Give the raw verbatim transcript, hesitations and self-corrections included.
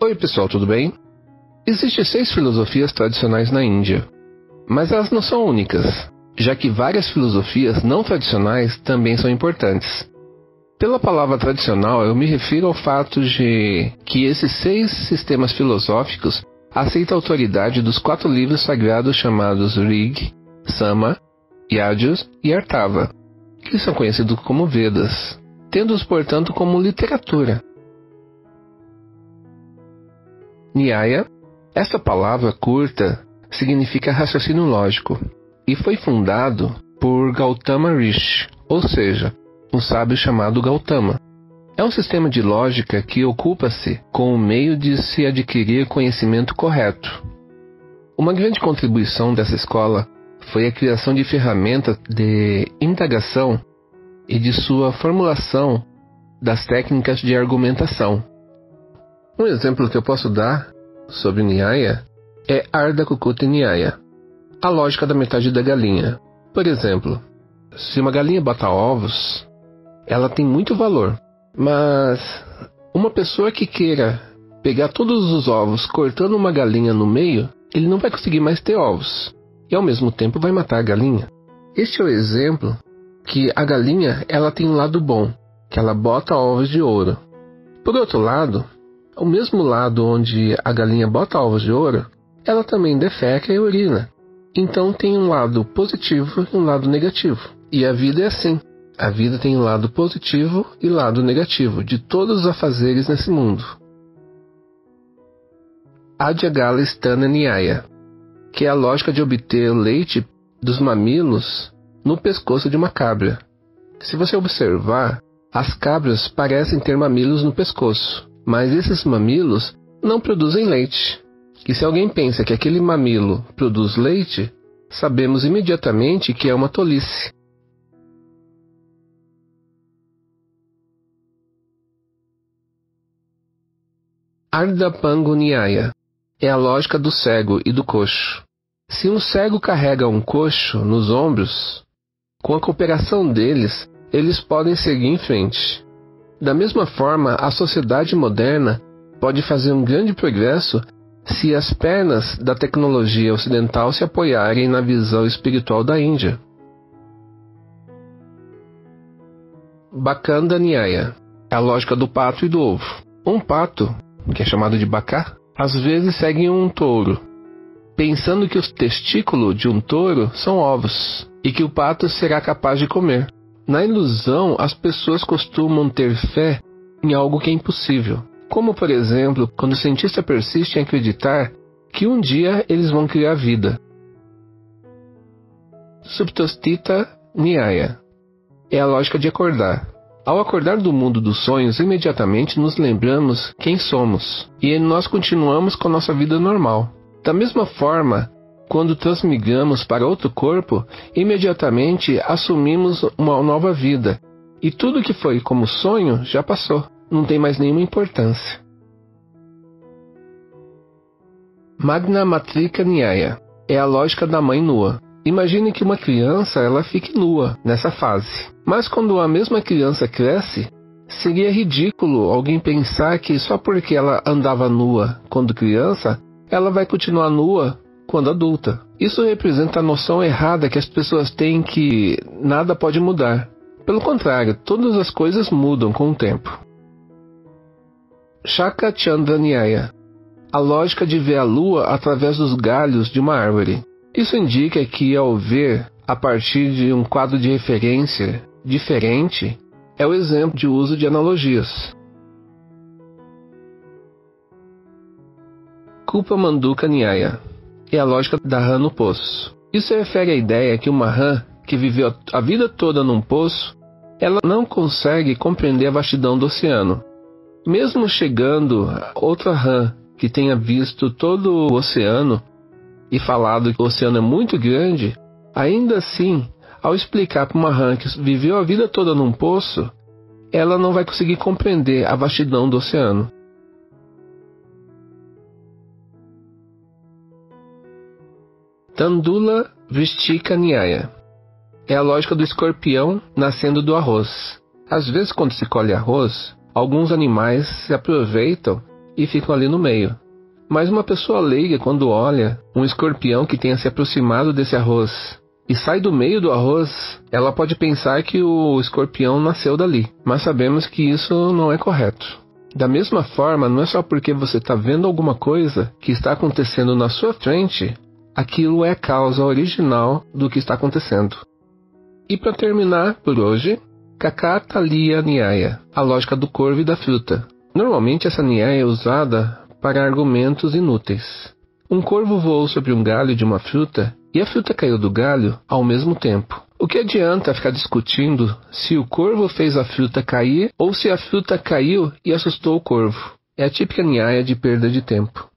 Oi pessoal, tudo bem? Existem seis filosofias tradicionais na Índia, mas elas não são únicas, já que várias filosofias não tradicionais também são importantes. Pela palavra tradicional, eu me refiro ao fato de que esses seis sistemas filosóficos aceitam a autoridade dos quatro livros sagrados chamados Rig, Sama, Yajus e Artava, que são conhecidos como Vedas, tendo-os, portanto, como literatura. Nyaya, esta palavra curta, significa raciocínio lógico, e foi fundado por Gautama Rishi, ou seja, um sábio chamado Gautama. É um sistema de lógica que ocupa-se com o meio de se adquirir conhecimento correto. Uma grande contribuição dessa escola foi a criação de ferramentas de indagação e de sua formulação das técnicas de argumentação. Um exemplo que eu posso dar sobre Nyaya é Ardha Kukuta Nyaya, a lógica da metade da galinha. Por exemplo, se uma galinha bota ovos, ela tem muito valor, mas uma pessoa que queira pegar todos os ovos cortando uma galinha no meio, ele não vai conseguir mais ter ovos, e ao mesmo tempo vai matar a galinha. Este é o exemplo que a galinha ela tem um lado bom, que ela bota ovos de ouro. Por outro lado, o mesmo lado onde a galinha bota ovos de ouro, ela também defeca e urina. Então tem um lado positivo e um lado negativo. E a vida é assim. A vida tem um lado positivo e lado negativo de todos os afazeres nesse mundo. Adhyagala Stana Nyaya, que é a lógica de obter o leite dos mamilos no pescoço de uma cabra. Se você observar, as cabras parecem ter mamilos no pescoço, mas esses mamilos não produzem leite. E se alguém pensa que aquele mamilo produz leite, sabemos imediatamente que é uma tolice. Ardhapango Nyaya é a lógica do cego e do coxo. Se um cego carrega um coxo nos ombros, com a cooperação deles, eles podem seguir em frente. Da mesma forma, a sociedade moderna pode fazer um grande progresso se as pernas da tecnologia ocidental se apoiarem na visão espiritual da Índia. Bakanda Nyaya é a lógica do pato e do ovo. Um pato, que é chamado de bacá, às vezes segue um touro, pensando que os testículos de um touro são ovos e que o pato será capaz de comer. Na ilusão, as pessoas costumam ter fé em algo que é impossível, como, por exemplo, quando o cientista persiste em acreditar que um dia eles vão criar vida. Suptostita Nyaya é a lógica de acordar. Ao acordar do mundo dos sonhos, imediatamente nos lembramos quem somos, e nós continuamos com nossa vida normal. Da mesma forma, quando transmigramos para outro corpo, imediatamente assumimos uma nova vida, e tudo que foi como sonho já passou, não tem mais nenhuma importância. Magna Matrika Nyaya é a lógica da mãe nua. Imagine que uma criança ela fique nua nessa fase, mas quando a mesma criança cresce, seria ridículo alguém pensar que só porque ela andava nua quando criança, ela vai continuar nua quando adulta. Isso representa a noção errada que as pessoas têm que nada pode mudar. Pelo contrário, todas as coisas mudam com o tempo. Shaka Chandra Nyaya, a lógica de ver a lua através dos galhos de uma árvore. Isso indica que ao ver a partir de um quadro de referência diferente, é o exemplo de uso de analogias. Kupa Manduka Nyaya é a lógica da rã no poço. Isso refere à ideia que uma rã que viveu a vida toda num poço, ela não consegue compreender a vastidão do oceano. Mesmo chegando outra rã que tenha visto todo o oceano e falado que o oceano é muito grande, ainda assim, ao explicar para uma rã que viveu a vida toda num poço, ela não vai conseguir compreender a vastidão do oceano. Tandula Vrishtika Nyaya é a lógica do escorpião nascendo do arroz. Às vezes, quando se colhe arroz, alguns animais se aproveitam e ficam ali no meio. Mas uma pessoa leiga, quando olha um escorpião que tenha se aproximado desse arroz e sai do meio do arroz, ela pode pensar que o escorpião nasceu dali, mas sabemos que isso não é correto. Da mesma forma, não é só porque você está vendo alguma coisa que está acontecendo na sua frente, aquilo é a causa original do que está acontecendo. E para terminar por hoje, Kakata Liya Nyaya, a lógica do corvo e da fruta. Normalmente essa Nyaya é usada para argumentos inúteis. Um corvo voou sobre um galho de uma fruta e a fruta caiu do galho ao mesmo tempo. O que adianta ficar discutindo se o corvo fez a fruta cair ou se a fruta caiu e assustou o corvo? É a típica Nyaya de perda de tempo.